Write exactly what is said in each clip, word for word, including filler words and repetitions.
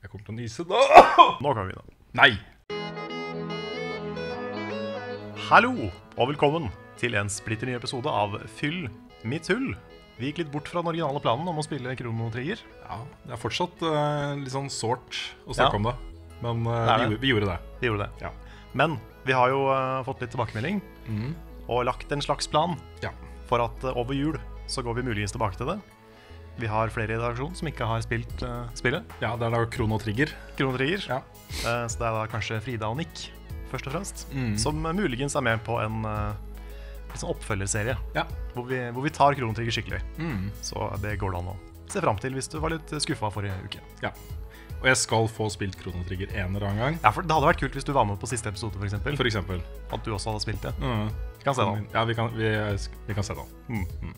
Jeg kommer til å nyse nå. Nå kan vi da. Nei. Hallo, og velkommen til en splitter ny episode av Fyll mitt hull. Vi gikk litt bort fra den originale planen om å spille Chrono Trigger. Ja, det er fortsatt uh, litt sånn sårt å snakke Ja. om det. Men uh, Det er vi, det. gjorde- vi gjorde det. Vi gjorde det. Ja. Men vi har jo uh, fått litt tilbakemelding, Mhm. og lagt en slags plan Ja. for at uh, over jul så går vi muligens tilbake til det. Vi har flere i redaksjonen som ikke har spilt uh, spillet, Ja, det er da Chrono Trigger. Chrono Trigger. Ja. Uh, så det er da kanskje Frida og Nick, først og fremst, Mhm. som uh, muligens er med på en uh, litt sånn oppfølgerserie, Ja. hvor vi, hvor vi tar Chrono Trigger skikkelig. Mhm. Så det går det an å se frem til hvis du var litt skuffa forrige uke. Ja. Og jeg skal få spilt Chrono Trigger en eller annen gang. Ja, for Det hadde vært kult hvis du var med på siste episode, for eksempel. For eksempel. At du også hadde spilt det. Mhm. Vi kan se det. Ja, vi kan, vi, vi kan se det. Mm.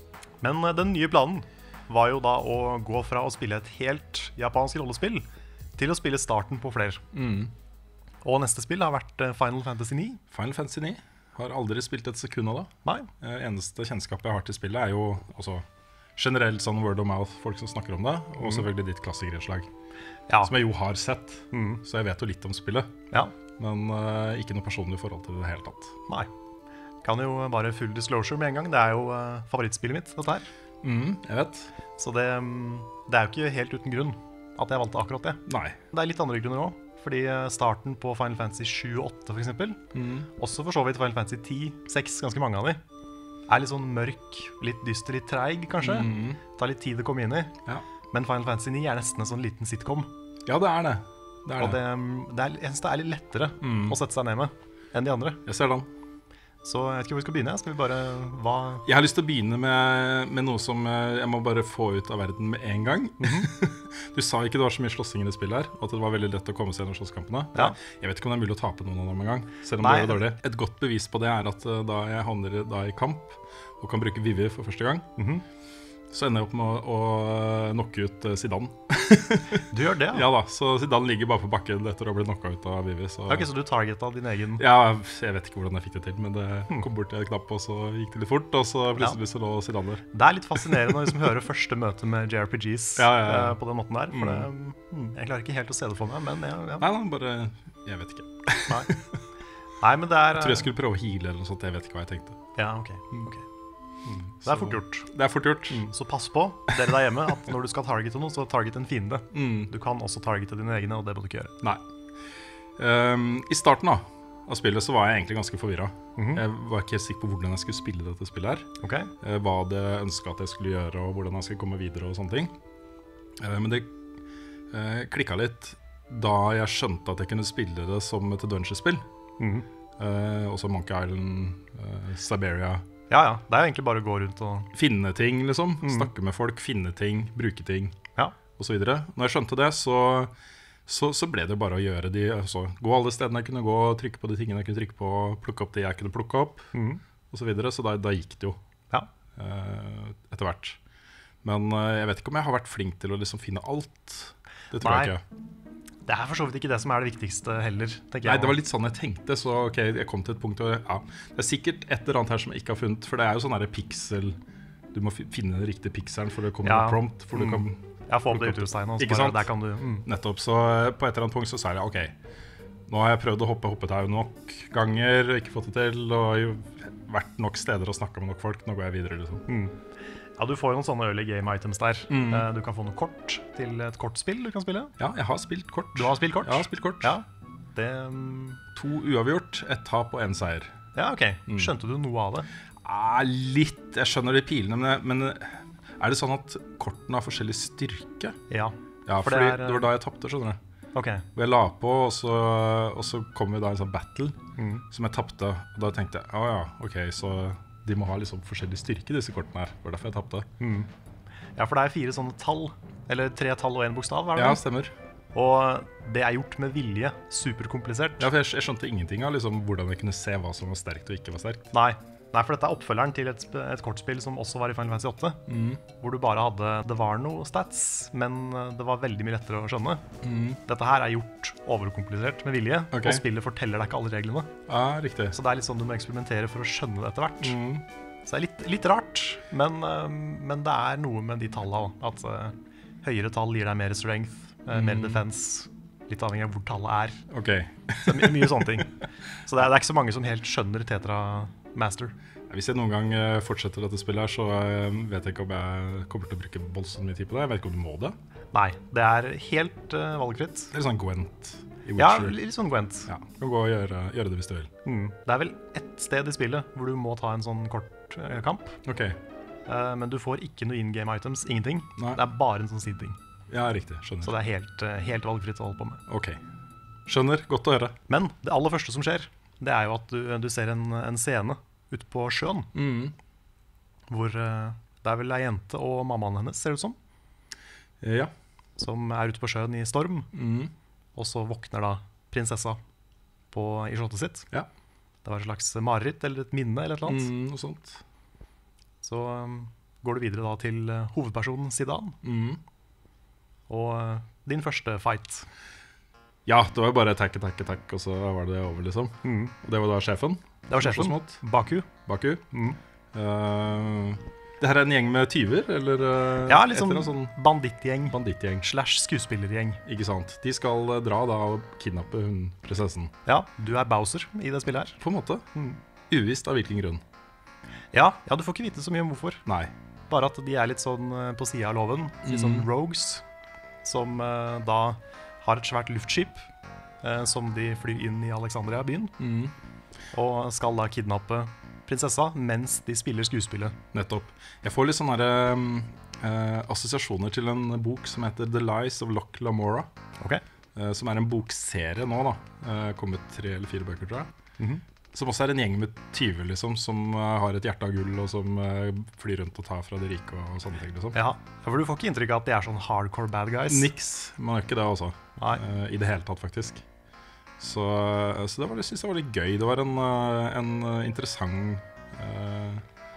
Men uh, den nye planen var jo da å gå fra å spille et helt japansk rollespill til å spille starten på flere. Mhm. Og neste spill har vært uh, Final Fantasy ni. Final Fantasy ni. Har aldri spilt et sekund av det. Nei. Eh, Eneste kjennskap jeg har til spillet er jo også generelt sånn word of mouth, folk som snakker om det, og selvfølgelig ditt klassikerslag, Ja. som jeg jo har sett, Mm. så jeg vet jo litt om spillet, ja. men eh, ikke noe personlig forhold til det i det hele tatt. Nei. Kan jo bare full disclosure med en gang. Det er jo uh, favorittspillet mitt, dette her. Mhm, jeg vet. Så det, um, det er jo ikke helt uten grunn at jeg valgte akkurat det. Nei. Det er litt andre grunner òg. Fordi uh, starten på Final Fantasy sju og åtte, for eksempel, Mhm. også for så vidt Final Fantasy ti, seks, ganske mange av de, er litt sånn mørk, litt dyster, litt treig, kanskje. Mhm. Tar litt tid å komme inn i. Ja. Men Final Fantasy ni er nesten en sånn liten sitcom. Ja, det er det. Det er Og det. det, um, det er, jeg synes det er litt lettere Mm. å sette seg ned med enn de andre. Jeg ser den. Så jeg vet ikke hvor vi skal begynne. Skal vi bare hva Jeg har lyst til å begynne med, med noe som eh, jeg må bare få ut av verden med en gang. Du sa ikke det var så mye slåssing i det spillet her, og at det var veldig lett å komme seg gjennom slåsskampene. Ja. Jeg vet ikke om det er mulig å tape noen av dem en gang, selv om Nei. det er dårlig. Et godt bevis på det er at eh, da jeg havner i- da i kamp og kan bruke Vivi for første gang, Mhm. så ender jeg opp med å, å knocke ut eh, Zidane. Du gjør det, ja? Ja da, så Zidane ligger bare på bakken etter å ha blitt knocka ut av Vivi. Så Ok, så du targeta din egen ja, jeg vet ikke hvordan jeg fikk det til, men det kom bort til en knapp, og så gikk det litt fort, og så plutselig så lå Zidane der. Det er litt fascinerende å liksom høre første møte med J R P Gs Ja, ja, ja. eh, på den måten der. For det, mm, jeg klarer ikke helt å se det for meg, men ja, ja. Nei, nei, bare Jeg vet ikke. Nei. Nei, men det er Jeg tror jeg skulle prøve å heale eller noe sånt, jeg vet ikke hva jeg tenkte. Ja, ok, ok. Det er fort gjort. Det er fort gjort. Mm, Så pass på, dere der hjemme, at når du skal targete noe, så target en fiende. Mm. Du kan også targete dine egne, og det må du ikke gjøre. Nei. Ehm, I starten da av spillet så var jeg egentlig ganske forvirra. Mhm. Jeg var ikke helt sikker på hvordan jeg skulle spille dette spillet her. Ok? Eh, Hva det ønska at jeg skulle gjøre, og hvordan jeg skulle komme videre og sånne ting. Eh, Men det uh, klikka litt da jeg skjønte at jeg kunne spille det som et adventure-spill. Mhm. Eh, også Monkey Island, eh, Siberia. Ja, ja. Det er jo egentlig bare å gå rundt og Finne ting, liksom. Mhm. Snakke med folk, finne ting, bruke ting, Ja. osv. Når jeg skjønte det, så, så, så ble det bare å gjøre de altså, gå alle stedene jeg kunne gå, trykke på de tingene jeg kunne trykke på, plukke opp de jeg kunne plukke opp, Mhm. osv. Så, videre. så da, da gikk det jo Ja. eh, etter hvert. Men eh, jeg vet ikke om jeg har vært flink til å liksom finne alt. Det tror Nei. jeg ikke. Det er for så vidt ikke det som er det viktigste heller, tenker Nei, jeg. det var litt sånn jeg tenkte, så ok, jeg kom til et punkt og ja, det er sikkert et eller annet her som jeg ikke har funnet, for det er jo sånn her pixel, du må fi- finne den riktige pixelen for det kommer Ja. en prompt, for du Mm. kan Ja, få opp det utropstegnet, og så Ikke bare, sant? der kan du mm. nettopp, så eh, på et eller annet punkt så sa jeg, ok, nå har jeg prøvd å hoppe hoppetau nok ganger, ikke fått det til, og jo vært nok steder og snakket med nok folk, nå går jeg videre liksom. Mm. Ja, du får jo noen sånne early game items der. Mm. Eh, Du kan få noe kort til et kortspill du kan spille. Ja, jeg har spilt kort. Du har spilt kort? Jeg har spilt kort. Ja, det mm, To uavgjort, ett tap og en seier. Ja, ok. Mm. Skjønte du noe av det? Ah, litt, jeg skjønner de pilene, men, men er det sånn at kortene har forskjellig styrke? Ja. Ja, For fordi det det, er, var da jeg tapte, skjønner du. Ok. Hvor jeg la på, og så, og så kom vi da en sånn battle Mm. som jeg tapte. Og da tenkte jeg, å ja, ok, så de må ha liksom forskjellig styrke, disse kortene her. Det var derfor jeg tapte. Mm. Ja, for det er fire sånne tall. Eller tre tall og en bokstav, er det Ja, det? stemmer. Og det er gjort med vilje. Superkomplisert. Ja, for jeg, jeg skjønte ingenting av liksom, hvordan jeg kunne se hva som var sterkt og ikke var sterkt. Nei. Nei, for dette er oppfølgeren til et, sp- et kortspill som også var i Final Fantasy åtte. Mm. Hvor du bare hadde Det var noe stats, men eh, det var veldig mye lettere å skjønne. Mm. Dette her er gjort overkomplisert med vilje, Ok. og spillet forteller deg ikke alle reglene. Ja, riktig. Så det er litt sånn du må eksperimentere for å skjønne det etter hvert. Mm. Så det er litt, litt rart, men, eh, men det er noe med de tallene også, at eh, høyere tall gir deg mer strength, eh, mer Mm. defense, litt avhengig av hvor tallet er. Ok. Så det er my mye sånne ting. Så det er, det er ikke så mange som helt skjønner Tetra Master. Hvis jeg noen gang eh, fortsetter dette spillet, her, så eh, vet jeg ikke om jeg kommer til å bruke voldsomt mye tid på det. Jeg vet ikke om du må det. Nei, det er helt uh, valgfritt. Det er sånn Gwent i Ja, Witcher. litt sånn Gwent. Ja, du kan gå og gjøre, gjøre det hvis du vil. Mm. Det er vel ett sted i spillet hvor du må ta en sånn kort eh, kamp, Ok, eh, men du får ikke noe in game items, ingenting. Nei. Det er bare en sånn side-ting. ja, riktig. Så Skjønner. det er helt, eh, helt valgfritt å holde på med. Ok. Skjønner. Godt å høre. Men det aller første som skjer, det er jo at du, du ser en, en scene ute på sjøen, Mm. hvor eh, det er vel ei jente og mammaen hennes, ser det ut som, Ja. som er ute på sjøen i storm, Mm. og så våkner da prinsessa på, i slottet sitt. Ja. Det var et slags mareritt eller et minne eller et eller annet. Mm, noe sånt. Så um, går du videre da til uh, hovedpersonen Zidane, Mm. og uh, din første fight. Ja, det var jo bare attack, attack, attack, og så var det over, liksom. Mm. Og det var da sjefen. Det var sjefen, Smått. Baku. Baku. Mm. Eh, det her er en gjeng med tyver, eller eh, Ja, litt et eller sånn annet sånn bandittgjeng bandittgjeng. slash skuespillergjeng. Ikke sant? De skal eh, dra da og kidnappe hun prinsessen. Ja, du er Bowser i det spillet her. På en måte. Mm. Uvisst av hvilken grunn. Ja, ja, du får ikke vite så mye om hvorfor. Nei. Bare at de er litt sånn uh, på siden av loven. Litt sånn Mm. rogues, som uh, da har et svært luftskip uh, som de flyr inn i Alexandria byen, Mm. og skal da kidnappe prinsessa mens de spiller skuespillet. Nettopp. Jeg får litt sånne her, um, eh, assosiasjoner til en bok som heter The Lies of Loch Lamora. Ok. eh, som er en bokserie nå, da. Eh, kommet tre eller fire bøker, tror jeg. Mhm. Som også er en gjeng med tyver, liksom, som eh, har et hjerte av gull, og som eh, flyr rundt og tar fra de rike og, og sånne ting. liksom. Ja, for du får ikke inntrykk av at de er sånn hardcore bad guys. Niks. Man gjør ikke det, også. Nei. eh, I det hele tatt, faktisk. Så, så det var, jeg synes det var litt gøy. Det var en, eh, en eh, interessant eh,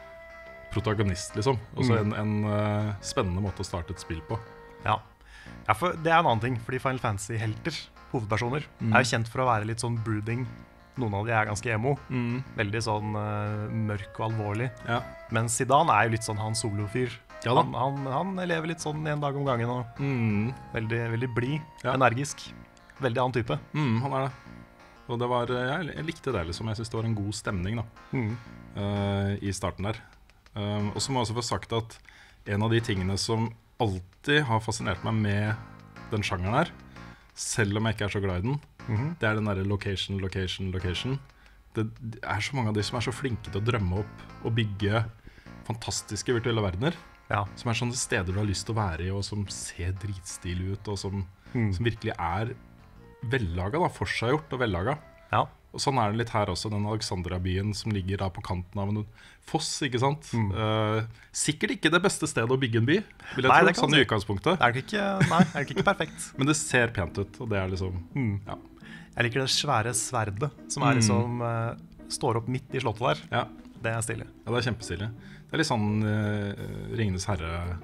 protagonist, liksom. Også Mm. en, en eh, spennende måte å starte et spill på. Ja. ja, for det er en annen ting, fordi Final Fantasy-helter, hovedpersoner, Mm. er jo kjent for å være litt sånn brooding. Noen av de er ganske emo. Veldig sånn eh, mørk og alvorlig. Ja. Men Zidane er jo litt sånn han solofyr. Ja da. han, han, han lever litt sånn en dag om gangen og Mm. veldig, veldig blid, Ja. energisk. Veldig annen type. Mm, han er det. Og det var, eh, jeg, jeg likte det, liksom. Jeg syns det var en god stemning da, Mm. eh, i starten der. Um, og så må jeg også få sagt at en av de tingene som alltid har fascinert meg med den sjangeren her, selv om jeg ikke er så glad i den, Mhm. det er den derre location, location, location. Det, det er så mange av de som er så flinke til å drømme opp og bygge fantastiske virtuelle verdener. Ja. Som er sånne steder du har lyst til å være i, og som ser dritstilige ut, og som, Mm. som virkelig er vellaga, da, forseggjort og vellaga. ja. Og sånn er det litt her også, den Alexandria-byen som ligger da på kanten av en foss, ikke sant? Mm. Eh, sikkert ikke det beste stedet å bygge en by, vil jeg Nei, tro, det kan sånn du i si. utgangspunktet. Er det ikke, nei, er det ikke perfekt? Men det ser pent ut, og det er liksom, Mm. ja. Jeg liker det svære sverdet som er Mm. liksom eh, står opp midt i slottet der. Ja, Det er stilig. ja det er kjempestilig. Det er litt sånn uh, Ringenes herre,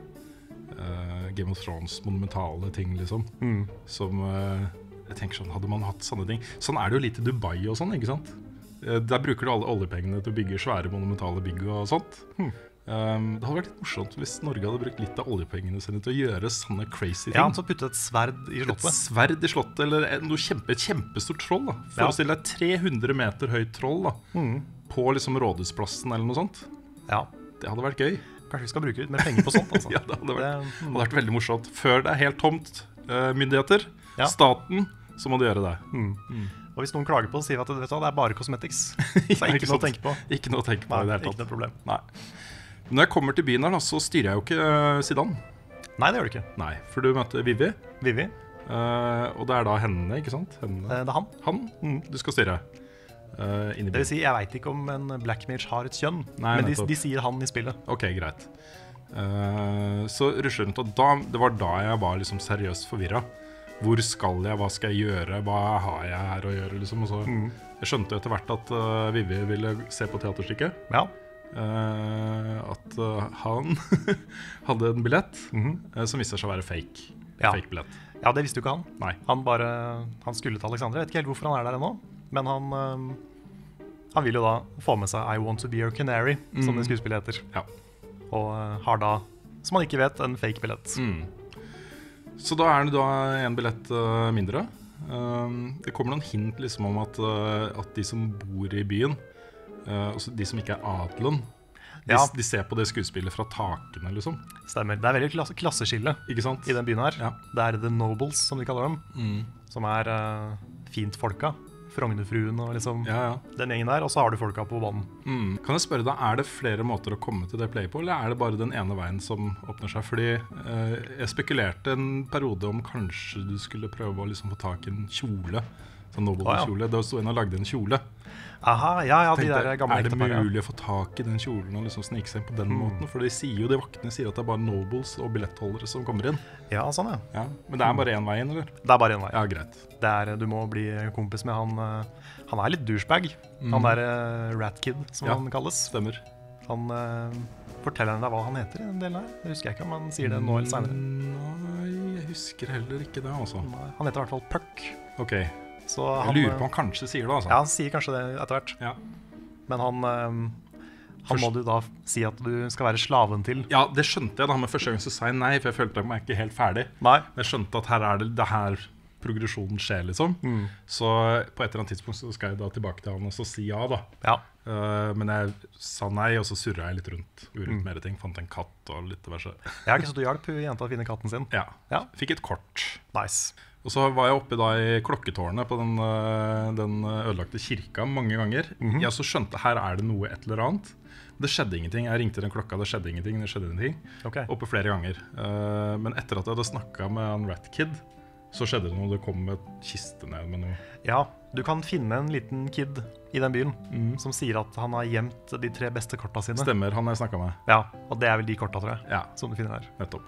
eh, Game of Thrones, monumentale ting, liksom. Mm. Som eh, jeg tenker sånn, hadde man hatt sånne ting. Sånn er det jo litt i Dubai og sånn, ikke sant? Eh, der bruker du alle oljepengene til å bygge svære monumentale bygg og sånt. Hmm. Um, det hadde vært litt morsomt hvis Norge hadde brukt litt av oljepengene sine til å gjøre sånne crazy ting. Ja, så putte et sverd i Et slottet. sverd i slottet, eller en- noe kjempe, et kjempestort troll. da. Forestill deg tre hundre meter høyt troll da, Mm. på liksom rådhusplassen eller noe sånt. Ja, Det hadde vært gøy. kanskje vi skal bruke litt mer penger på sånt, altså. Ja, det hadde vært, Det- det hadde vært veldig morsomt. Før det er helt tomt, eh, myndigheter, Ja. staten, så må du gjøre det. Mm. Og hvis noen klager på det, sier vi at vet du hva, det er bare cosmetics. Så Ja, ikke ikke noe å sant. tenke på. Ikke noe å tenke på Nei, i det hele ikke tatt. noe problem. Nei. Når jeg kommer til byen her, da, så styrer jeg jo ikke uh, Zidane. Nei, det gjør det ikke. Nei, for du møter Vivi, Vivi, eh, og det er da henne, ikke sant? Henne. eh, det er han. Han Mm. du skal styre uh, inn i Det vil byen. si, jeg veit ikke om en black mage har et kjønn, Nei, men de, nettopp. de sier han i spillet. Ok, greit. Eh, så rusher rundt, og da, det var da jeg var liksom seriøst forvirra. Hvor skal jeg, hva skal jeg gjøre, hva har jeg her å gjøre? liksom, og så Mm. Jeg skjønte etter hvert at uh, Vivi ville se på teaterstykket. Ja. Eh, at uh, han hadde en billett Mhm. eh, som viste seg å være fake. Ja. Fake billett. ja, det visste jo ikke han. Nei. Han bare, han skulle til Alexandria. Jeg vet ikke helt hvorfor han er der ennå, men han, øhm, han vil jo da få med seg I Want To Be Your Canary, som Mm. det skuespillet heter. Ja. Og øh, har da, som han ikke vet, en fake billett. Mm. Så da er det da en billett uh, mindre. Uh, det kommer noen hint liksom om at, uh, at de som bor i byen, uh, også de som ikke er adelen, de, Ja. de ser på det skuespillet fra takene, liksom. Stemmer. Det er veldig klasse klasseskille Ikke sant? i den byen her. Ja. Det er The Nobles, som de kaller dem, Mm. som er uh, fint folka. Frognerfruen og liksom Ja, ja. den gjengen der, og så har du folka på banen. Mm. Kan jeg spørre deg, er det flere måter å komme til det playet på, eller er det bare den ene veien som åpner seg? Fordi eh, jeg spekulerte en periode om kanskje du skulle prøve å liksom få tak i en kjole. Sånn Noble-kjole. Å, ja. Da sto en og lagde en kjole. Aha, ja, ja, de Tenkte, der gamle er det ekteparene. mulig å få tak i den kjolen og liksom snike seg inn på den Mm. måten? For de sier jo, de vaktene sier at det er bare Nobles og billettholdere som kommer inn. Ja, sånn ja. Ja. Men det er bare én vei inn, eller? Det er bare en vei. Ja, greit. Det er, du må bli kompis med han. uh, Han er litt douchebag. Mm. Han der uh, Rat Kid, som Ja. han kalles. Stemmer. Han uh, forteller deg hva han heter i den delen her. Det husker jeg ikke om han sier det nå eller senere. Nei, jeg husker heller ikke det, altså. Han heter i hvert fall Puck. Ok, jeg Så han, lurer på om han kanskje sier det, altså. Ja, han sier kanskje det etter hvert. Ja. Men han, uh, han Først- må du da si at du skal være slaven til. Ja, det skjønte jeg da, men første gang så sa jeg nei, for jeg følte meg ikke helt ferdig. Nei. Jeg skjønte at her er det, det her progresjonen skjer, liksom. Mm. Så på et eller annet tidspunkt så skal jeg da tilbake til han og så si ja, da. Ja. Eh, men jeg sa nei, og så surra jeg litt rundt. Gjorde litt Mm. mer ting. Fant en katt og litt diverse. Jeg har ikke så du hjalp hun jenta å finne katten sin. Ja. Ja. Fikk et kort. Nice. Og så var jeg oppe da i klokketårnet på den, eh, den ødelagte kirka mange ganger. Mhm. Jeg så skjønte her er det noe et eller annet. Det skjedde ingenting. Jeg ringte den klokka, det skjedde ingenting. Det skjedde ingenting. Ok. Oppe flere ganger. Eh, men etter at jeg hadde snakka med han Rat Kid, så skjedde det noe. Det kom et kiste ned med noe. Ja, du kan finne en liten kid i den byen som sier at han har gjemt de tre beste korta sine. Stemmer, han har jeg snakka med. Ja, og det er vel de korta, tror jeg, Ja, som du finner her. nettopp.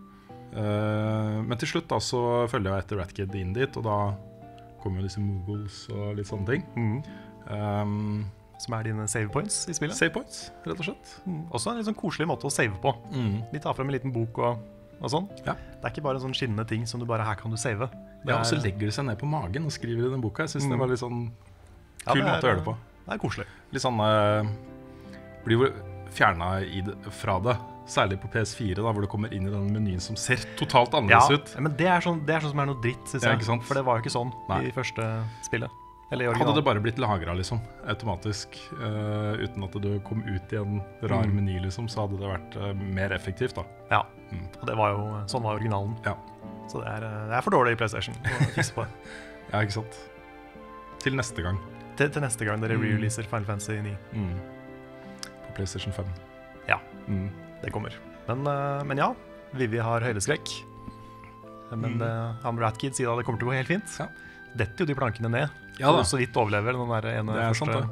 Eh, men til slutt da så følger jeg etter Rat Kid inn dit, og da kommer jo disse Moogles og litt sånne ting. Mm. Um, Som er dine save points i spillet. save points, rett og slett. Mm. Også en litt sånn koselig måte å save på. De tar frem en liten bok og, og sånn. Ja. Det er ikke bare en sånn skinnende ting som du bare her kan du save. Det Ja, og så er- legger de seg ned på magen og skriver i den boka. Jeg synes Mm. det var litt sånn Ja, kul det er- måte å gjøre det på. Det er koselig. Litt sånn uh, blir jo fjerna fra det. Særlig på P S fire, da, hvor du kommer inn i den menyen som ser totalt Ja, annerledes ut. men det er, sånn, det er sånn som er noe dritt, synes Ja, jeg. ikke sant? For det var jo ikke sånn Nei. i første spillet. Eller i Hadde originalen. det bare blitt lagra liksom, automatisk, uh, uten at du kom ut i en rar Mm. meny, liksom, så hadde det vært uh, mer effektivt. da. Ja, Mm. og det var jo, sånn var originalen. Ja. Så det er, det er for dårlig i PlayStation å fikse på det. Ja, ikke sant? Til neste gang. Til, til neste gang dere Mm. re-releaser Final Fantasy ni. Mm. På PlayStation fem. Ja. Mm. Det kommer. Men, eh, men ja, Vivi har høydeskrekk. Men Mm. eh, han Rat Kid sier da det kommer til å gå helt fint. Ja. Detter jo de plankene ned. Ja da. Og så vidt overlever den der ene Det er første. sant, det.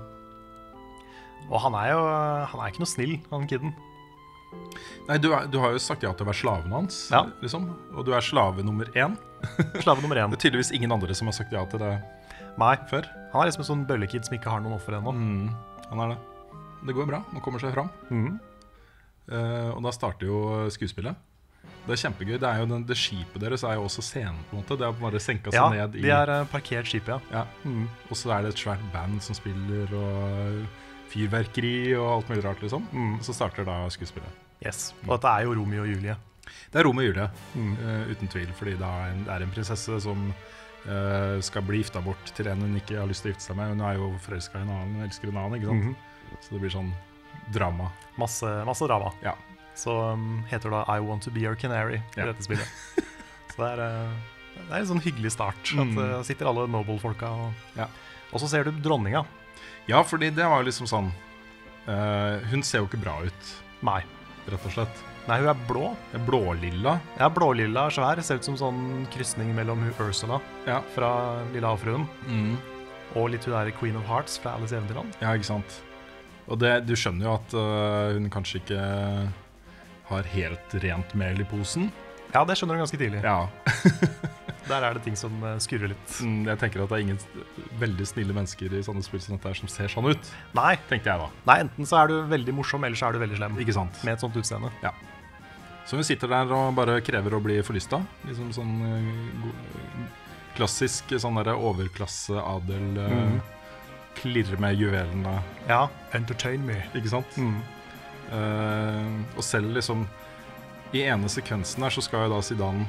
Og han er jo han er ikke noe snill, han kiden. Nei, du, er, du har jo sagt ja til å være slaven hans, Ja. liksom. Og du er slave nummer én. Slave nummer én. Det er tydeligvis ingen andre som har sagt ja til det Nei, før. han er liksom en sånn bøllekid som ikke har noen offer ennå. Mm, han er det. Det går bra. Han kommer seg fram. Mm. Eh, og da starter jo skuespillet. Det er kjempegøy. Det, er jo den, det skipet deres er jo også scenen, på en måte. Det er bare senka seg Ja, ned i de er eh, parkert skipet, ja. ja. Mm. Og så er det et svært band som spiller, og fyrverkeri og alt mulig rart, liksom. Mm. Og så starter da skuespillet. Yes. Og dette er jo Romeo og Julie. Det er Romeo og Julie, Mm. eh, uten tvil. Fordi det er en, det er en prinsesse som eh, skal bli gifta bort til en hun ikke har lyst til å gifte seg med. Hun er jo forelska i en annen, hun elsker en annen, ikke sant? Mhm. Så det blir sånn drama. Masse, masse drama. Ja. Så um, heter det da I Want To Be Your Canary i Ja. dette spillet. Så det er, eh, det er en sånn hyggelig start. Mm. At uh, sitter alle Noble-folka og, Ja. og så ser du dronninga. Ja, fordi det var jo liksom sånn eh, Hun ser jo ikke bra ut, Nei. rett og slett. Nei, hun er blå. Det er blålilla. Ja, blålilla svær. Ser ut som sånn krysning mellom hun Ursula Ja. fra Lille havfruen Mm. og litt hun der Queen of Hearts fra Alice i Eventyrland. Ja, ikke sant. Og det, du skjønner jo at øh, hun kanskje ikke har helt rent mel i posen. Ja, det skjønner du ganske tidlig. Ja. Der er det ting som uh, skurrer litt. Mm, Jeg tenker at det er ingen veldig snille mennesker i sånne spill som dette her som ser sånn ut, Nei. tenkte jeg da. Nei, enten så er du veldig morsom, eller så er du veldig slem. Ikke sant? Med et sånt utseende. Så hun sitter der og bare krever å bli forlysta. Liksom sånn øh, go- klassisk sånn derre overklasse-adel. øh, Mhm. Klirrer med juvelene, Ja. Entertain me. ikke sant? Mm. Eh, og selv liksom i ene sekvensen her så skal jo da Zidane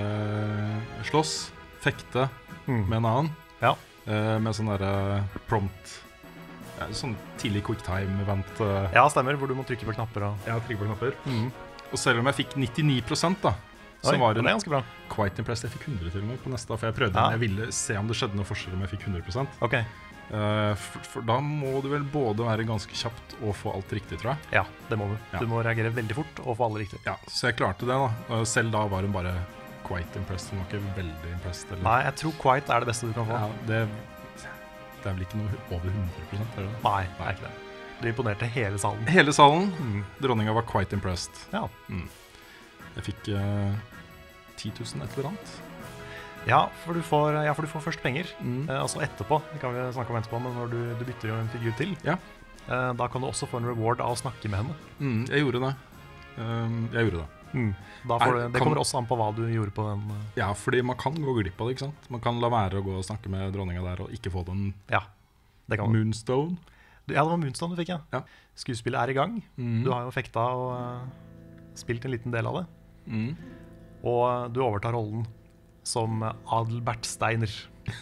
eh, slåss, fekte Mm. med en annen, Ja. eh, med sånn der eh, prompt, ja, sånn tidlig quicktime-event. Eh. ja, stemmer, hvor du må trykke på knapper. Og... Ja, trykke på knapper. Mm. Og selv om jeg fikk nittini prosent da, så Oi, var det det er ganske bra. quite impressed. Jeg fikk hundre til og med på neste, for jeg prøvde, Ja. jeg ville se om det skjedde noe forskjell om jeg fikk hundre prosent. Ok, Eh, for, for da må du vel både være ganske kjapt og få alt riktig, tror jeg. ja, det må du. Ja. Du må reagere veldig fort og få alle riktig. Ja, så jeg klarte det da. Og selv da var hun bare quite impressed. Hun var ikke veldig impressed. Eller? Nei, jeg tror quite er det beste du kan få. Ja, det, det er vel ikke noe over hundre prosent, er det det? Nei, det er ikke det. Du imponerte hele salen. Hele salen. Mm. Dronninga var quite impressed. Ja. Mm. Jeg fikk uh, ti tusen et eller annet. Ja, for du får, ja, for du får først penger. Mm. Eh, altså etterpå, det kan vi snakke om etterpå, men når du, du bytter jo en figur til, Ja. eh, da kan du også få en reward av å snakke med henne. Mm, jeg gjorde det. Um, jeg gjorde det. Mm. Da får Er- du, det kan- kommer også an på hva du gjorde på den. eh, Ja, fordi man kan gå glipp av det, ikke sant? Man kan la være å gå og snakke med dronninga der og ikke få den Ja, det kan du. Moonstone. Ja, det var Moonstone du fikk, ja. Ja. Skuespillet er i gang. Mm. Du har jo fekta og eh, spilt en liten del av det. Mm. Og eh, du overtar rollen som Adelbert Steiner.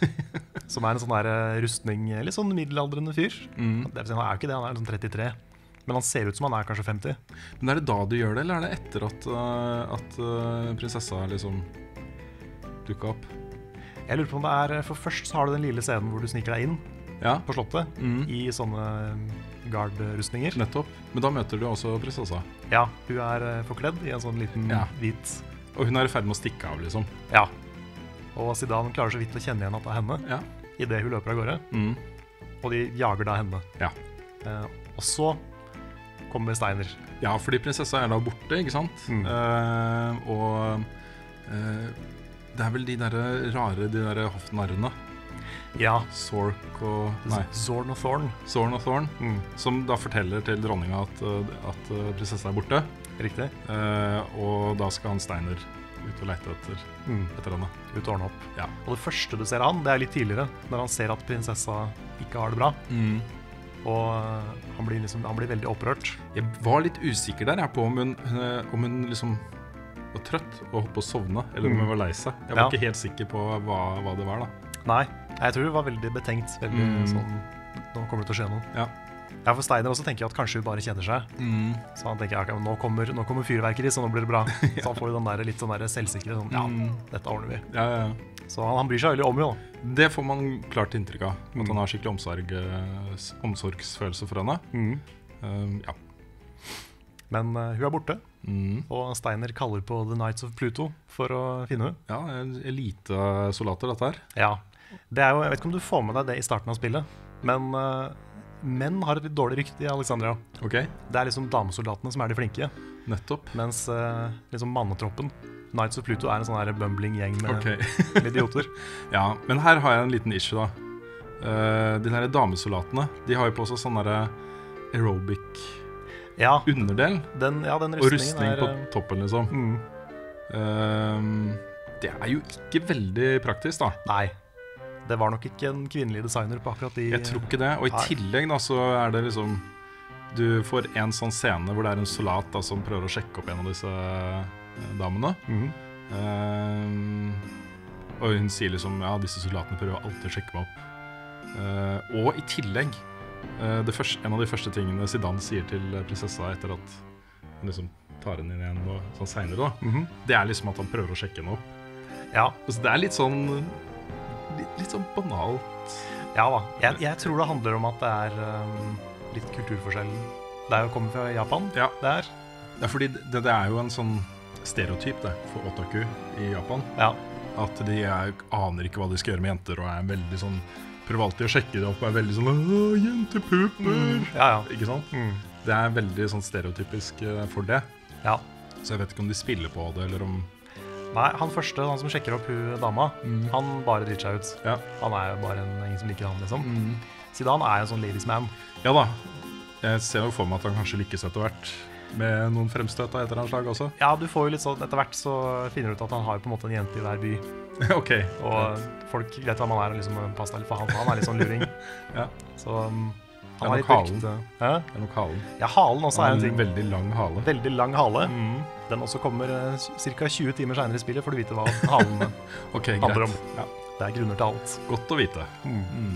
Som er en sånn der eh, rustning, litt sånn middelaldrende fyr. Mm. Det vil si, han er jo ikke det, han er liksom trettitre. Men han ser ut som han er kanskje femti. Men er det da du gjør det, eller er det etter at, uh, at uh, prinsessa liksom dukka opp? Jeg lurer på om det er, for først så har du den lille scenen hvor du sniker deg inn Ja, på slottet mm. i sånne guard-rustninger. nettopp. Men da møter du også prinsessa. Ja, hun er eh, forkledd i en sånn liten Ja. hvit. Og hun er i ferd med å stikke av, liksom. Ja. Og Zidane klarer så vidt å kjenne igjen at det er henne Ja. i det hun løper av gårde. Mm. Og de jager da henne. Ja. Eh, og så kommer Steiner. Ja, fordi prinsessa er da borte, ikke sant? Mm. Eh, og eh, det er vel de der rare, de der hoffnarrene. Ja. Sork og Nei, Zorn og Thorn. Zorn og Thorn. Mm. Som da forteller til dronninga at, uh, at uh, prinsessa er borte. Riktig. Eh, og da skal han Steiner ut og lete etter, Mm. etter henne. Ut og ordne opp. Ja. Og det første du ser av han, det er litt tidligere, når han ser at prinsessa ikke har det bra. Mm. Og eh, han blir, liksom, han blir veldig opprørt. Jeg var litt usikker der jeg, på om hun, eh, om hun liksom var trøtt og holdt på å sovne, eller om Mm. hun var lei seg. Jeg var Ja. ikke helt sikker på hva, hva det var, da. Nei, jeg tror hun var veldig betenkt. Veldig Mm. sånn, nå kommer det til å skje noe. Ja. Ja, for Steiner også tenker at kanskje hun bare kjeder seg. Så han tenker ja, nå kommer, nå kommer fyrverkeri, så nå blir det bra. Så han får jo den der litt sånn der selvsikre sånn, ja, Mm. dette ordner vi. Ja, ja, ja. Så han, han bryr seg veldig om henne. Det får man klart inntrykk av. At Mm. han har skikkelig omsorg, eh, s- omsorgsfølelse for henne. Mm. Um, ja. Men eh, hun er borte, Mm. og Steiner kaller på The Knights of Pluto for å finne henne. Ja, elitesoldater, dette her. Ja, det er jo, jeg vet ikke om du får med deg det i starten av spillet, men eh, menn har et litt dårlig rykte i Alexandria. Ok, Det er liksom damesoldatene som er de flinke, nettopp. mens eh, liksom mannetroppen, Knights of Pluto, er en sånn her bumbling gjeng med, Ok. med idioter. Ja, men her har jeg en liten issue, da. Uh, de der damesoldatene, de har jo på seg sånn derre aerobic Ja, underdel. den, ja, den Og rustningen rustning er på eh, toppen, liksom. mm, Um, det er jo ikke veldig praktisk, da. Nei, det var nok ikke en kvinnelig designer på akkurat de. Jeg tror ikke det. Og i Nei. tillegg da, så er det liksom Du får en sånn scene hvor det er en soldat da, som prøver å sjekke opp en av disse eh, damene. Mhm. Um, og hun sier liksom ja, disse soldatene prøver alltid å sjekke meg opp. Uh, og i tillegg, uh, det første, en av de første tingene Zidane sier til prinsessa etter at hun liksom tar henne inn igjen og sånn senere, da, Mhm. det er liksom at han prøver å sjekke henne opp. Ja, Så det er litt sånn litt, litt sånn banalt. ja da. Jeg, jeg tror det handler om at det er um, litt kulturforskjell. Det er jo kommet fra Japan, Ja. det er. Det er fordi det, det er jo en sånn stereotyp det, for otaku i Japan. Ja. At de er, aner ikke hva de skal gjøre med jenter, og er veldig sånn prøver alltid å sjekke det opp og er veldig sånn «Åh, jentepuper!» Ja, ja. Ikke sant? Mm. Det er veldig sånn stereotypisk eh, for det. Ja. Så jeg vet ikke om de spiller på det, eller om Nei, han første, han som sjekker opp hun dama, Mm. han bare driter seg ut. Ja. Han er jo bare en, ingen som liker han, liksom. Zidane er en sånn ladies man. Ja da. Jeg ser jo for meg at han kanskje lykkes etter hvert med noen fremstøt av et eller annet slag også. Ja, du får jo litt sånn, etter hvert så finner du ut at han har på en måte en jente i hver by. Ok. Og folk vet hvem han er, og liksom pass deg litt for han, for han er litt sånn luring. Ja. Så um, Han er er nok litt halen. rykte. Hæ? Det er nok halen. Ja, halen også er Han en har ting. en veldig lang hale. Veldig lang hale. Mm. Den også kommer ca. tjue timer senere i spillet, for du vite hva halen Ok, handler om. greit. Ja. Det er grunner til alt. Godt å vite. Mm.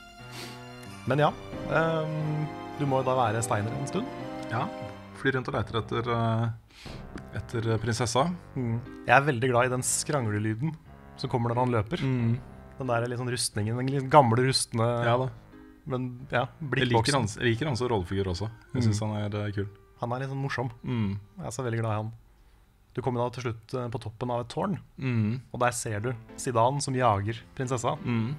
Men ja, ehm, du må jo da være Steiner en stund. Ja, flyr rundt og leter etter, eh, etter prinsessa. Jeg er veldig glad i den skranglelyden som kommer når han løper. Den der litt sånn rustningen, den litt gamle rustne, Ja da. men ja, Jeg liker blikkboksen. hans, jeg liker hans rollefigur også. Jeg synes han er eh, kul. Han er litt sånn morsom. Mm. Jeg er så veldig glad i han. Du kommer da til slutt eh, på toppen av et tårn, Mm. og der ser du Zidane som jager prinsessa. Mm.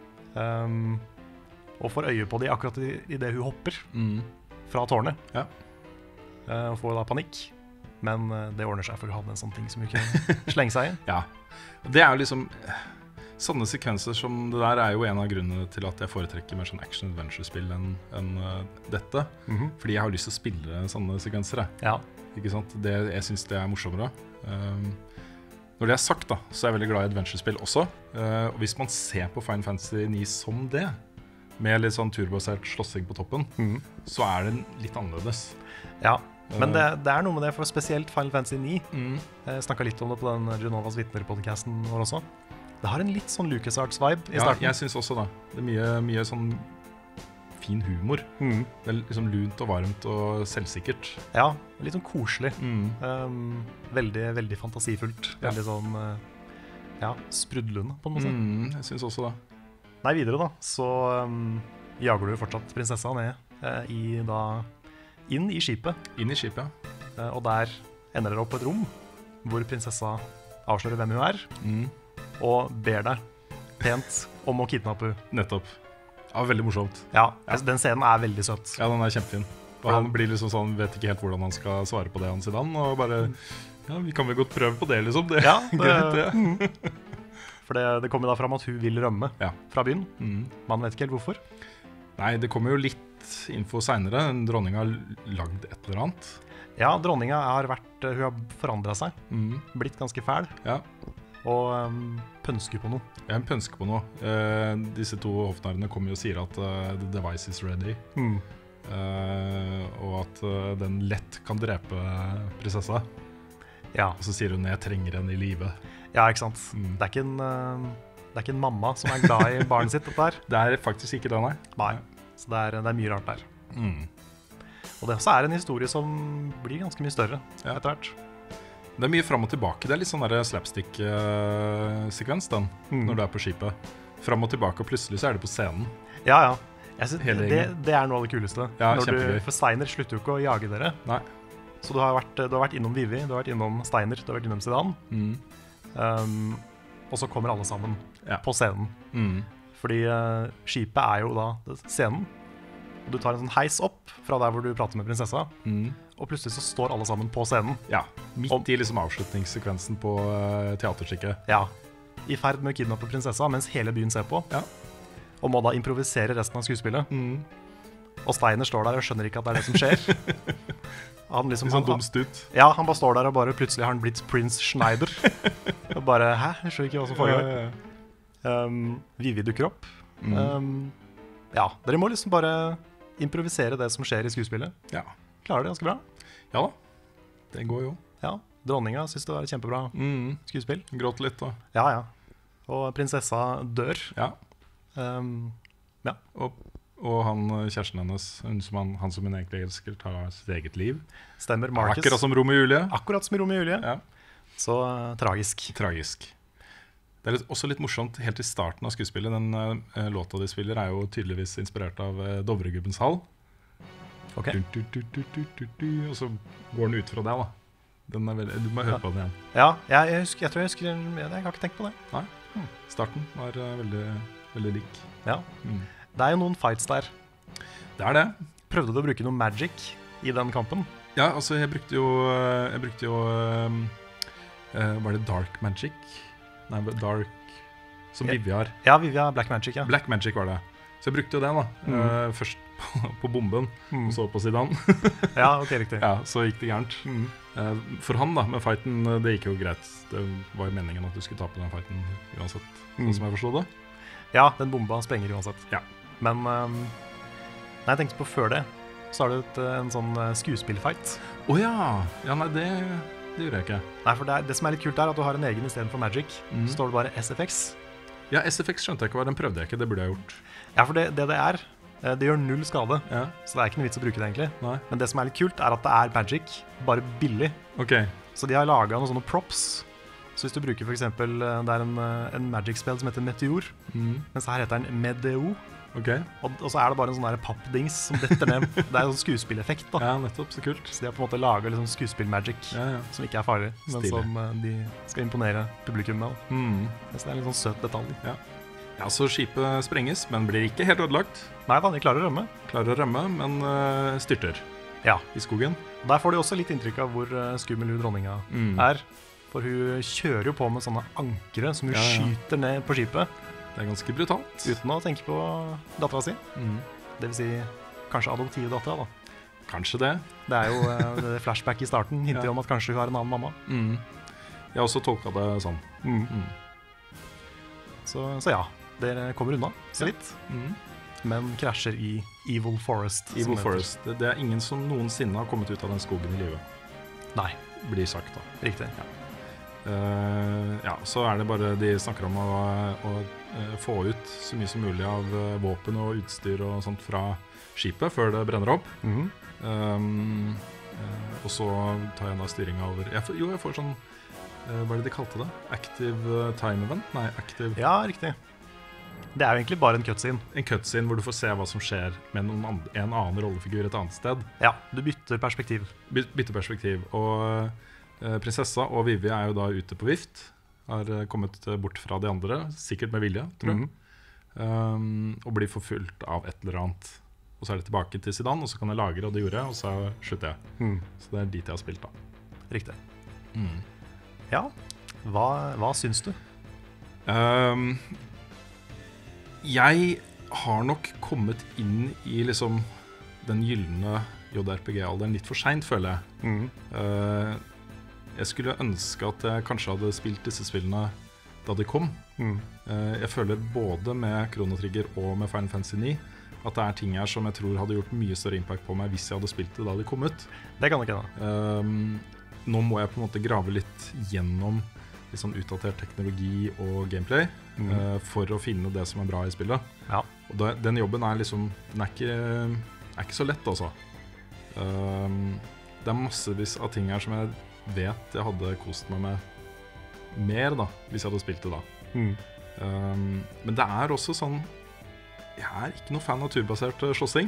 Ehm, og får øye på de akkurat i, i det hun hopper Mm. fra tårnet. Ja. Eh, og får da panikk. Men eh, det ordner seg, for hun hadde en sånn ting som hun kunne slenge seg i. Ja. Det er jo liksom Sånne sekvenser som det der er jo en av grunnene til at jeg foretrekker mer sånn action-adventure-spill enn enn, uh, dette. Mhm. Fordi jeg har lyst til å spille sånne sekvenser. Jeg. Ja. Ikke sant? Det, jeg syns det er morsommere. Um, når det er sagt, da, så er jeg veldig glad i adventure-spill også. Uh, og hvis man ser på Final Fantasy ni som det, med litt sånn turbasert slåssing på toppen, Mhm. så er den litt annerledes. ja. Men det, det er noe med det, for spesielt Final Fantasy ni. Mm. Jeg snakka litt om det på den Genovas Vitner-podcasten vår også. Det har en litt sånn LucasArts-vibe i Ja, starten. jeg syns også det. Det er mye, mye sånn fin humor. Mhm. Det er liksom lunt og varmt og selvsikkert. Ja, litt sånn koselig. Mm. Um, veldig, veldig fantasifullt. Ja. Veldig sånn uh, ja, sprudlende, på en måte. Mm, jeg syns også det. Nei, videre da, så um, jager du fortsatt prinsessa ned eh, i da inn i skipet, Inn i skipet, eh, og der ender dere opp på et rom hvor prinsessa avslører hvem hun er, ja. Mm. og ber deg pent om å kidnappe henne. Nettopp. Ja, veldig morsomt. Ja, altså, den scenen er veldig søt. Ja, den er kjempefin. Og Ja. han blir liksom sånn, vet ikke helt hvordan han skal svare på det, han Zidane, og bare Ja, vi kan vel godt prøve på det, liksom. Det Ja, er greit, det. mm. For det, det kommer da fram at hun vil rømme Ja. fra byen. Mm. Man vet ikke helt hvorfor. Nei, det kommer jo litt info seinere. Dronninga har lagd et eller annet. Ja, dronninga har vært, hun har forandra seg, Mm. blitt ganske fæl, Ja. og um, pønsker på noe. Jeg pønsker på noe. Eh, disse to hoffnarrene kommer jo og sier at eh, the device is ready. Mm. Eh, og at eh, den lett kan drepe prinsessa. Ja. Og så sier hun 'jeg trenger henne i live'. ja, ikke sant. Mm. Det, er ikke en, uh, det er ikke en mamma som er glad i barnet sitt, dette her. Det er faktisk ikke det, nei. Nei. Så det er, det er mye rart der. Mm. Og det også er en historie som blir ganske mye større Ja. etter hvert. Det er mye fram og tilbake. Det er litt sånn der slapstick-sekvens den, Mm. når du er på skipet. Fram og tilbake, og plutselig så er du på scenen. Ja, ja. Jeg synes, Hele det, gjengen. det er noe av det kuleste. Ja, Når du, kjempegøy. for Steiner slutter jo ikke å jage dere. Nei. Så du har, vært, du har vært innom Vivi, du har vært innom Steiner, du har vært innom Zidane. Mm. Um, og så kommer alle sammen Ja. på scenen. Mm. Fordi uh, skipet er jo da scenen. Og du tar en sånn heis opp fra der hvor du prater med prinsessa, Mm. og plutselig så står alle sammen på scenen. Ja. Midt Om- i liksom avslutningssekvensen på uh, teaterstykket. Ja, i ferd med å kidnappe prinsessa mens hele byen ser på. Ja. Og må da improvisere resten av skuespillet. Mm. Og Steiner står der og skjønner ikke at det er det som skjer. Han liksom, Litt sånn han, dum stut. ja, han bare står der og bare plutselig har han blitt Prince Schneider. Og bare, hæ? Jeg skjønner ikke hva som foregår. Ja, ja, Um, Vivi dukker opp. Mm. Um, ja, dere må liksom bare improvisere det som skjer i skuespillet. ja. Klarer det ganske bra. Ja da. Det går jo. Ja, dronninga synes det var et kjempebra Mm. skuespill. Gråt litt, da. Ja, ja. Og prinsessa dør. Ja. Um, Og, og han eh, kjæresten hennes, hun som han, han som hun egentlig elsker, tar sitt eget liv. stemmer, Marcus. Akkurat som Romeo og Julie. Akkurat som i Romeo og Julie. Ja. Så uh, tragisk. Tragisk. Det er litt, også litt morsomt helt i starten av skuespillet. Den eh, låta de spiller, er jo tydeligvis inspirert av uh, Dovregubbens hall. Ok. Du, du, du, du, du, du, du, og så går den ut fra det, da. Den er veldig, du må høre på den igjen. Ja, jeg, jeg, husker, jeg tror jeg husker Jeg har ikke tenkt på det. Starten var eh, veldig, veldig lik. Ja. Mm. Det er jo noen fights der. Det er det. Prøvde du å bruke noe magic i den kampen? Ja, altså, jeg brukte jo Jeg brukte jo um, eh, Var det dark magic? Nei, dark Som Ja. Vivi har. Ja, Vivia Black Magic, ja. Black magic var det. Så jeg brukte jo det, da. Mm. Eh, først på, på bomben, Mm. og så på Zidane. Ja, ok, riktig. Ja, så gikk det gærent. Mm. Eh, For han, da, med fighten, eh, det gikk jo greit. Det var jo meningen at du skulle tape den fighten uansett, Mm. sånn som jeg forsto det. Ja, den bomba sprenger uansett. Ja. Men um, Nei, jeg tenkte på før det. Så har du et, en sånn eh, skuespillfight. Å ja. Ja, nei, det, det gjorde jeg ikke. Nei, for det, er, det som er litt kult er at du har en egen i stedet for Magic. Mhm. Så står det bare S F X. Ja, S F X skjønte jeg ikke hva, den prøvde jeg ikke. Det burde jeg gjort. Ja, for det det, det er, eh, det gjør null skade. Ja, Så det er ikke noe vits å bruke det egentlig. nei. Men det som er litt kult er at det er Magic, bare billig. Ok. Så de har laget noen sånne props. Så hvis du bruker for eksempel, eh, det er en, eh, en Magic-spill som heter Meteor, Mhm. mens her heter den Medeo. Ok. Og, og så er det bare en sånn der pappdings som detter ned. Det er en sånn skuespilleffekt da. Ja, nettopp. Så kult. Så de har på en måte laget liksom skuespill-magic, Ja, ja. som ikke er farlig, men Stilig. som eh, de skal imponere publikum med. da. Mhm. Så det er en litt sånn søt detalj. Ja, så skipet sprenges, men blir ikke helt ødelagt. Nei da, de klarer å rømme. Klarer å rømme, men øh, styrter Ja. i skogen. Der får de også litt inntrykk av hvor eh, skummel hun dronninga Mm. er. For hun kjører jo på med sånne ankere som hun Ja, ja. skyter ned på skipet, Det er ganske brutalt. uten å tenke på dattera si. Mm. Det vil si kanskje adoptivdattera, da. Kanskje det. Det er jo eh, det flashback i starten hinter Ja. om at kanskje hun har en annen mamma. Mm. Jeg har også tolka det sånn. Mm. Så, så ja, dere kommer unna så Ja. litt, Mm. men krasjer i Evil Forest. som Evil det heter. Forest. Det, det er ingen som noensinne har kommet ut av den skogen i live, Nei, blir sagt da. riktig. Eh, ja, så er det bare de snakker om å, å eh, få ut så mye som mulig av eh, våpen og utstyr og sånt fra skipet før det brenner opp. Mhm. Um, eh, og så tar jeg da styringa over jeg får, Jo, jeg får sånn eh, Hva er det de kalte det? Active eh, time event? Nei, active Ja, riktig. Det er jo egentlig bare en cutscene. En cutscene hvor du får se hva som skjer med noen and en annen rollefigur et annet sted. Ja, du bytter perspektiv. By bytte perspektiv. Og eh, prinsessa og Vivi er jo da ute på vift. Har eh, kommet eh, bort fra de andre, sikkert med vilje, tror jeg. Mhm. Um, og blir forfulgt av et eller annet. Og så er det tilbake til Zidane, og så kan jeg lagre, og det gjorde jeg, og så slutter jeg. Mhm. Så det er dit jeg har spilt, da. Riktig. Mm. Ja, hva, hva syns du? Um, jeg har nok kommet inn i liksom den gylne J R P G-alderen litt for sent, føler jeg. Mhm. Uh, jeg skulle ønske at jeg kanskje hadde spilt disse spillene da de kom. Mhm. Uh, jeg føler både med Chrono Trigger og med Final Fantasy ni at det er ting her som jeg tror hadde gjort mye større impact på meg hvis jeg hadde spilt det da de kom ut. Det kan nok hende. Um, nå må jeg på en måte grave litt gjennom litt sånn utdatert teknologi og gameplay Mhm. uh, for å finne det som er bra i spillet. Ja. Og da, den jobben er liksom Den er ikke, er ikke så lett, altså. Um, det er massevis av ting her som jeg vet jeg hadde kost meg med mer da hvis jeg hadde spilt det da. Mhm. Um, men det er også sånn Jeg er ikke noe fan av turbasert eh, slåssing.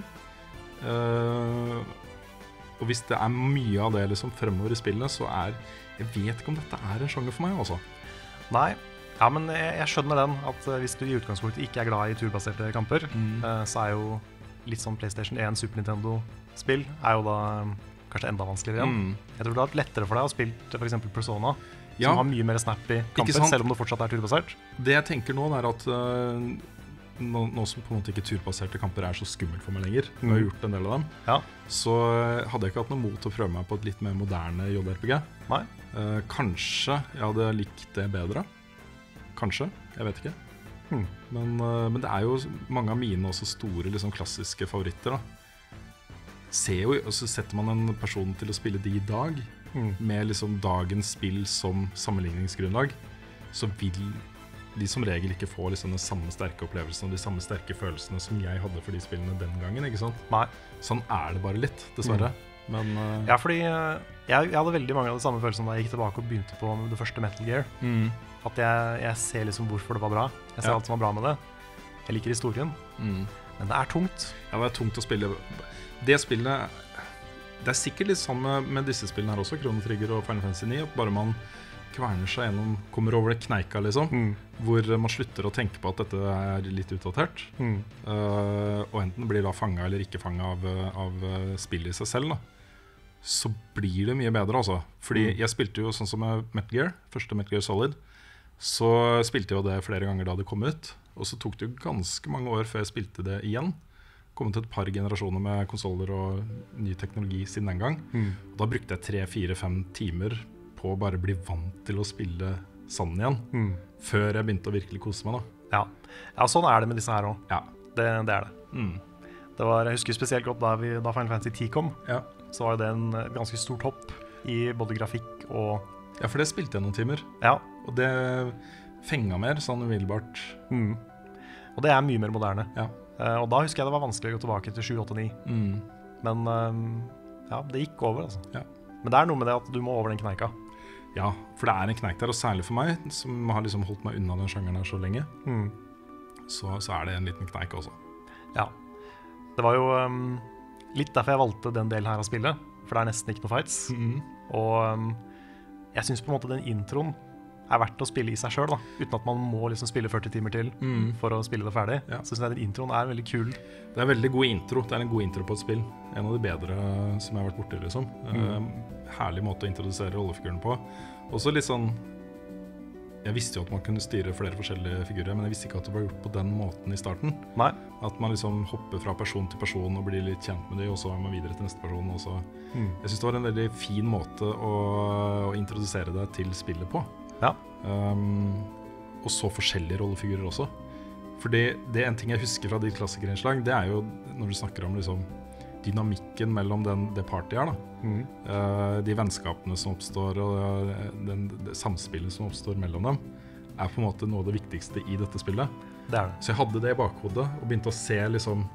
Uh, og hvis det er mye av det liksom fremover i spillet, så er Jeg vet ikke om dette er en sjanger for meg, altså. Nei, ja, men jeg, jeg skjønner den, at eh, hvis du i utgangspunktet ikke er glad i turbaserte kamper, Mm. eh, så er jo litt sånn PlayStation én, Super Nintendo-spill er jo da eh, kanskje enda vanskeligere igjen. Mm. Jeg tror det har vært lettere for deg å spille for eksempel Persona, Ja, som har mye mer snappy kamper, sant? selv om det fortsatt er turbasert. det jeg tenker nå, er at uh, nå, nå som på en måte ikke turbaserte kamper er så skummelt for meg lenger, og jeg har Mm. gjort en del av dem, Ja. så uh, hadde jeg ikke hatt noe mot å prøve meg på et litt mer moderne J R P G. Nei. Uh, kanskje jeg hadde likt det bedre. Kanskje. Jeg vet ikke. Hmm. Men, uh, men det er jo mange av mine også store liksom, klassiske favoritter. Da. Ser jo, og så setter man en person til å spille de i dag, Mm. med liksom dagens spill som sammenligningsgrunnlag, så vil de som regel ikke få liksom den samme sterke opplevelsen og de samme sterke følelsene som jeg hadde for de spillene den gangen. Ikke sant? Nei. Sånn er det bare litt, dessverre. Men uh, Ja, fordi eh, jeg, jeg hadde veldig mange av de samme følelsene da jeg gikk tilbake og begynte på det første Metal Gear. mm, At jeg, jeg ser liksom hvorfor det var bra. Jeg ser Ja. alt som var bra med det. Jeg liker historien, mm. men det er tungt. Ja, det er tungt å spille. Det spillet Det er sikkert litt sånn med, med disse spillene her også, Chrono Trigger og Final Fantasy ni, at bare man kverner seg gjennom, kommer over det kneika, liksom, Mm. hvor man slutter å tenke på at dette er litt utdatert, Mm. uh, og enten blir da fanga eller ikke fanga av, av uh, spillet i seg selv, da, så blir det mye bedre, altså. Fordi Mm. jeg spilte jo sånn som med Metal Gear, første Metal Gear Solid, så spilte jeg jo det flere ganger da det kom ut, og så tok det jo ganske mange år før jeg spilte det igjen. Kommet et par generasjoner med konsoller og ny teknologi siden den gang. Mm. Og da brukte jeg tre, fire, fem timer på å bare bli vant til å spille sann igjen, Mm. før jeg begynte å virkelig kose meg, da. Ja. ja, sånn er det med disse her òg. Ja. Det, det er det. Mm. Det var, jeg husker spesielt godt da, vi, da Final Fantasy ti kom, Ja. så var det en ganske stort hopp i både grafikk og ja, for det spilte jeg noen timer, Ja. og det fenga mer sånn umiddelbart. Mm. Og det er mye mer moderne. Ja. Eh, og da husker jeg det var vanskelig å gå tilbake til sju, åtte, ni. Mm. Men eh, ja, det gikk over, altså. Ja. Men det er noe med det at du må over den kneika. Ja, for det er en kneik der, og særlig for meg, som har liksom holdt meg unna den sjangeren her så lenge, Mm. så, så er det en liten kneik også. Ja. Det var jo um, litt derfor jeg valgte den delen her av spillet, for det er nesten ikke noe fights. Mm. Og um, jeg synes på en måte den introen er verdt å spille i seg selv, da, uten at man må liksom spille førti timer til Mm. for å spille det ferdig. Ja. Så synes jeg den introen er veldig kul. Det er veldig god intro. Det er en god intro på et spill. En av de bedre som jeg har vært borti, liksom. Mm. Eh, herlig måte å introdusere rollefiguren på. Også litt sånn Jeg visste jo at man kunne styre flere forskjellige figurer, men jeg visste ikke at det var gjort på den måten i starten. Nei. At man liksom hopper fra person til person og blir litt kjent med dem, og så er man videre til neste person. Og så. Mm. Jeg synes det var en veldig fin måte å, å introdusere deg til spillet på. Ja. Um, og så forskjellige rollefigurer også. Fordi det er en ting jeg husker fra ditt klassikerinnslag, det er jo når du snakker om liksom dynamikken mellom den, det partyet her da. Mm. Uh, de vennskapene som oppstår og uh, den, det samspillet som oppstår mellom dem, er på en måte noe av det viktigste i dette spillet. Det er det. Så jeg hadde det i bakhodet og begynte å se liksom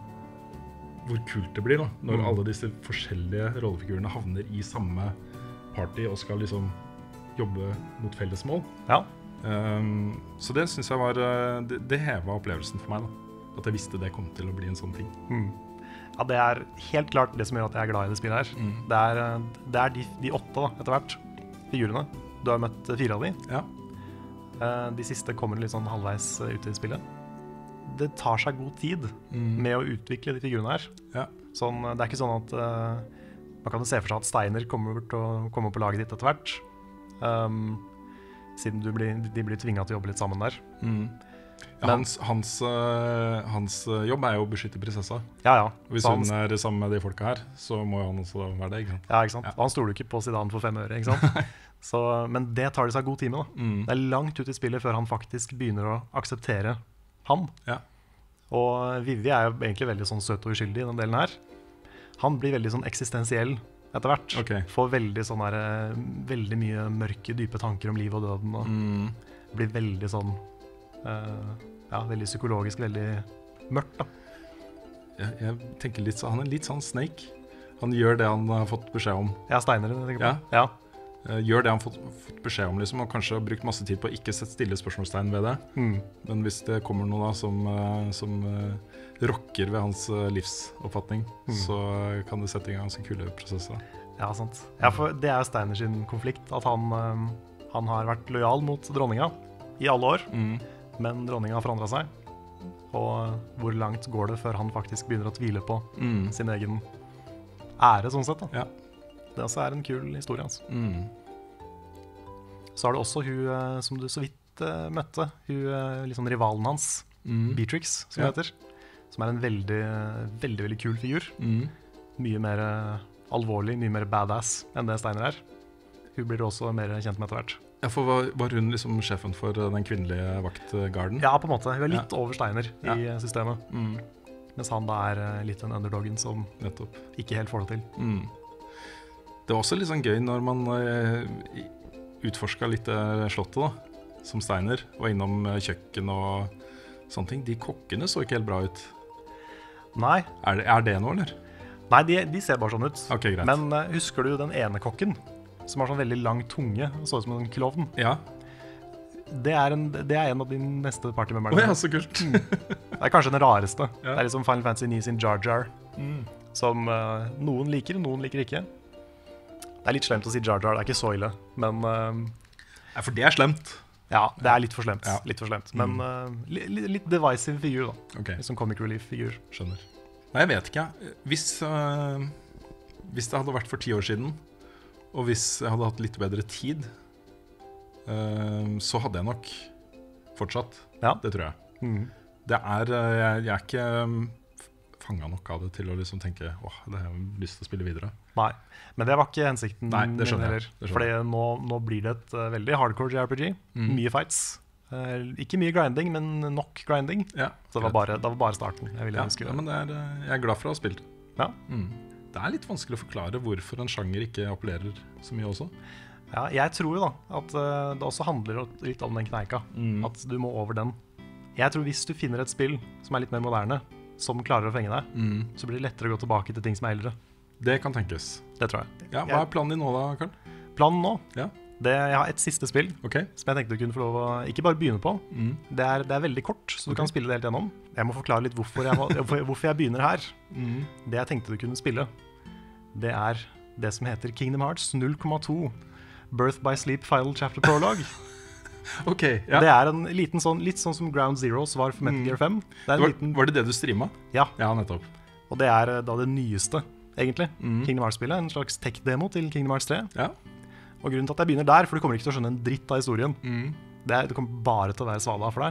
hvor kult det blir da, når Mm. alle disse forskjellige rollefigurene havner i samme party og skal liksom jobbe mot felles mål. Ja. Um, så det synes jeg var uh, det, det hevet opplevelsen for meg da. At jeg visste det kom til å bli en sånn ting. Mm. Ja, det er helt klart det som gjør at jeg er glad i det spillet her. Mm. Det er, eh, det er de, de åtte da, etter hvert, figurene. Du har møtt fire av de. Ja. Eh, De siste kommer litt sånn halvveis eh, ut i spillet. Det tar seg god tid Mm. med å utvikle de figurene her. Ja. Sånn, det er ikke sånn at eh, man kan jo se for seg at Steiner kommer til å komme på laget ditt etter hvert. Um, siden du blir, de blir tvinget til å jobbe litt sammen der. Mm. Ja, Men- hans, hans, uh, hans uh, jobb er jo å beskytte prinsessa. Ja, ja. Og hvis Så hun han, er sammen med de folka her, så må jo han også være det, ikke sant? ja, ikke sant? Ja. Og han stoler jo ikke på Zidane for fem øre, ikke sant? Så, men det tar de seg god tid med da. Mm. Det er langt ut i spillet før han faktisk begynner å akseptere han. Ja. Og Vivi er jo egentlig veldig sånn søt og uskyldig i den delen her. Han blir veldig sånn eksistensiell etter hvert. Ok. Får veldig sånn her, eh, veldig mye mørke, dype tanker om liv og døden. Og Mm. blir veldig sånn, eh, ja, veldig psykologisk, veldig mørkt da. Jeg, jeg tenker litt så, han er litt sånn Snake. Han gjør det han har fått beskjed om. Ja, Steiner, jeg tenker på. Ja. Ja. Eh, Gjør det han har fått, fått beskjed om, liksom, og kanskje har brukt masse tid på å ikke sette stille spørsmålstegn ved det. Mm. Men hvis det kommer noe da som, eh, som eh, rokker ved hans eh, livsoppfatning, Mm. så kan det sette i gang ganske kule prosesser. Ja, sant. Ja, for det er jo Steiner sin konflikt, at han, eh, han har vært lojal mot dronninga i alle år, Mm. men dronninga har forandret seg. Og hvor langt går det før han faktisk begynner å tvile på Mm. sin egen ære, sånn sett da. Ja. Det også er en kul historie, altså. Mm. Så har du også hun eh, som du så vidt eh, møtte, hun eh, liksom rivalen hans, Mm. Beatrix, som Ja. hun heter, som er en veldig, veldig, veldig kul figur. Mm. Mye mer eh, alvorlig, mye mer badass enn det Steiner er. Hun blir du også mer kjent med etter hvert. Ja, for var, var hun liksom sjefen for eh, den kvinnelige vaktgarden? Ja, på en måte. Hun er litt Ja. over Steiner Ja. i eh, systemet. Mm. Mens han da er eh, litt den underdoggen som Nettopp. ikke helt får det til. Mm. Det var også litt sånn gøy når man eh, utforska litt eh, slottet da, som Steiner, var innom eh, kjøkken og sånne ting. De kokkene så ikke helt bra ut. Nei, Er det, er det noe, eller? Nei de, de ser bare sånn ut. Ok, greit. Men eh, husker du den ene kokken som har sånn veldig lang tunge, så ut som en klovn? Ja. Det er en, det er en av de neste Å partymemberne. ja, så kult. Det er kanskje den rareste. Ja. Det er liksom Final Fantasy ni sin Jar Jar, Mm. som eh, noen liker, noen liker ikke. Det er litt slemt å si Jar Jar, det er ikke så ille. Men eh, Ja, for det er slemt. ja, det er litt for slemt. Ja. Litt for slemt. Men eh, li, li, litt divisive figur, da. Ok, Litt sånn comic relief-figur. skjønner. Nei, jeg vet ikke. Hvis, eh, hvis det hadde vært for ti år siden, og hvis jeg hadde hatt litt bedre tid, eh, så hadde jeg nok fortsatt. Ja. Det tror jeg. Mm. Det er, eh, jeg, jeg er ikke fanga nok av det til å liksom tenke åh, det har jeg lyst til å spille videre. Nei, men det var ikke hensikten Nei, det skjønner min jeg. heller. Det skjønner Fordi nå, nå blir det et eh, veldig hardcore J R P G. Mm. Mye fights. Uh, ikke mye grinding, men nok grinding. Ja, Så det var, bare, det var bare starten. Jeg, ville ja, ønske ja, men det er, eh, jeg er glad for å ha spilt. Ja. Mm. Det er litt vanskelig å forklare hvorfor en sjanger ikke appellerer så mye også. Ja, jeg tror jo da at uh, det også handler litt om den kneika. Mm. At du må over den. Jeg tror hvis du finner et spill som er litt mer moderne, som klarer å fenge deg, Mm. så blir det lettere å gå tilbake til ting som er eldre. Det kan tenkes. Det tror jeg. Ja, hva er planen din nå da, Karl? Planen nå, Ja, det, jeg har et siste spill ok. som jeg tenkte du kunne få lov å ikke bare begynne på. Mm. Det er, det er veldig kort, så du Ok. kan spille det helt gjennom. Jeg må forklare litt hvorfor jeg, må- hvorfor hvorfor jeg begynner her. Mm. Det jeg tenkte du kunne spille, det er det som heter Kingdom Hearts null komma to Birth by Sleep Final Chapter Prologue. Ok, ja. Det er en liten sånn, litt sånn som Ground Zeroes var for Metal Mm. Gear fem. Det er en var, liten, var det det du streama? ja, Ja, nettopp. og det er eh, da det nyeste, egentlig. Mm. Kingdom Hearts-spillet, en slags tech-demo til Kingdom Hearts tre. Ja. Og grunnen til at jeg begynner der, for du kommer ikke til å skjønne en dritt av historien. Mm. Det, er, det kommer bare til å være svada for deg.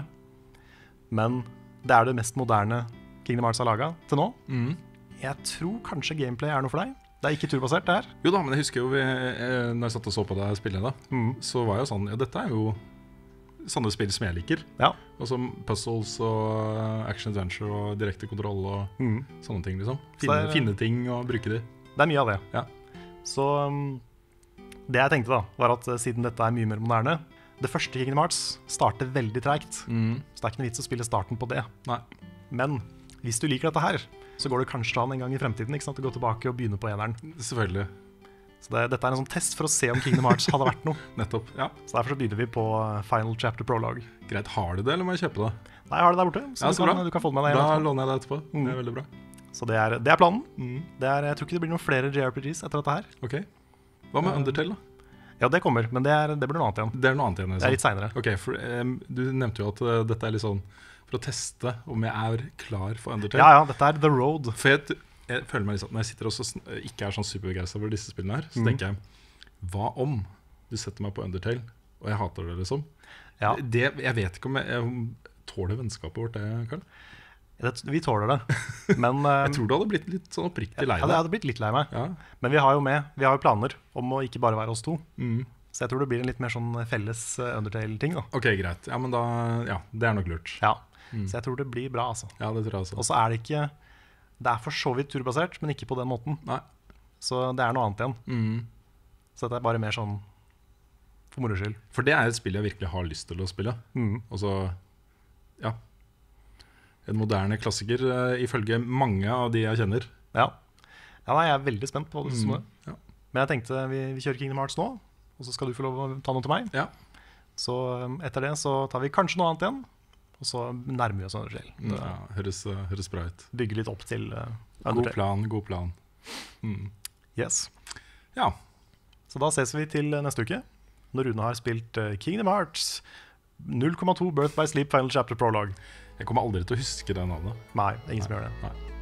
Men det er det mest moderne Kingdom Hearts har laga til nå. Mm. Jeg tror kanskje gameplay er noe for deg. Det er ikke turbasert, det her. Jo da, men jeg husker jo vi, eh, når jeg satt og så på deg spille da, Mm. så var jeg sånn, ja, dette er jo sånne spill som jeg liker. Ja. Og som puzzles og eh, action adventure og direkte kontroll og Mm. sånne ting, liksom. Så Finne, det er- finne ting og bruke de. Det er mye av det. Ja. Så um, det jeg tenkte da, var at uh, siden dette er mye mer moderne, det første Kingdom Hearts starter veldig treigt. Mm. Så det er ikke noe vits å spille starten på det. Nei. Men hvis du liker dette her, så går det kanskje an en gang i fremtiden, ikke sant? Å gå tilbake og begynne på eneren. Selvfølgelig. Så det, dette er en sånn test for å se om Kingdom Hearts hadde vært noe. Nettopp. Ja, Så derfor så begynner vi på uh, Final Chapter Prologue. greit. Har du det, eller må jeg kjøpe det? Nei, jeg har det der borte, så, Ja, du, så kan, bra. du kan få det med deg Da hjem. etterpå. låner jeg det etterpå. Mm. Det er veldig bra. Så det er, det er planen. Mm. Det er, jeg tror ikke det blir noen flere J R P Gs etter dette her. Ok. Hva med Eh, Undertale, da? Ja, det kommer, men det, er, det blir noe annet igjen. Det er noe annet igjen. Det er litt senere. Ok, for em, Du nevnte jo at eh, dette er litt sånn for å teste om jeg er klar for Undertale. Ja, ja, dette er The Road. For jeg, jeg føler meg litt sånn, når jeg sitter og så sn- ikke er sånn superbegeistra over disse spillene her, så Mhm. tenker jeg, hva om du setter meg på Undertale, og jeg hater det, liksom? Ja, Det, jeg vet ikke om jeg, jeg tåler vennskapet vårt, det, Karl. det, vi tåler det. Men eh, Jeg tror du hadde blitt litt sånn oppriktig lei ja, det deg. hadde blitt litt lei meg. Ja. Men vi har jo med, vi har jo planer om å ikke bare være oss to. Mm. Så jeg tror det blir en litt mer sånn felles eh, Undertale-ting da. Ok, greit. Ja, men da, ja, det er nok lurt. Ja, Mm. så jeg tror det blir bra, altså. Ja, det tror jeg også. Og så er det ikke, det er for så vidt turbasert, men ikke på den måten. Nei. Så det er noe annet igjen. Mm. Så det er bare mer sånn for moro skyld. For det er et spill jeg virkelig har lyst til å spille. Mm. Og så, ja, en moderne klassiker, eh, ifølge mange av de jeg kjenner. Ja. Ja, nei, jeg er veldig spent på det. Mm. Mm. Ja. Men jeg tenkte vi, vi kjører Kingdom Hearts nå, og så skal du få lov å ta noe til meg. Ja. Så um, etter det så tar vi kanskje noe annet igjen, og så nærmer vi oss Undertale. Mm, Det ja, høres, eh, høres bra ut. Bygger litt opp til uh, God Undertale. plan, god plan. Mm. Yes. Ja. Så da ses vi til neste uke, når Rune har spilt uh, Kingdom Hearts null komma to Birth by Sleep Final Chapter Prologue. Jeg kommer aldri til å huske det navnet. Nei, det er ingen som gjør det. Nei.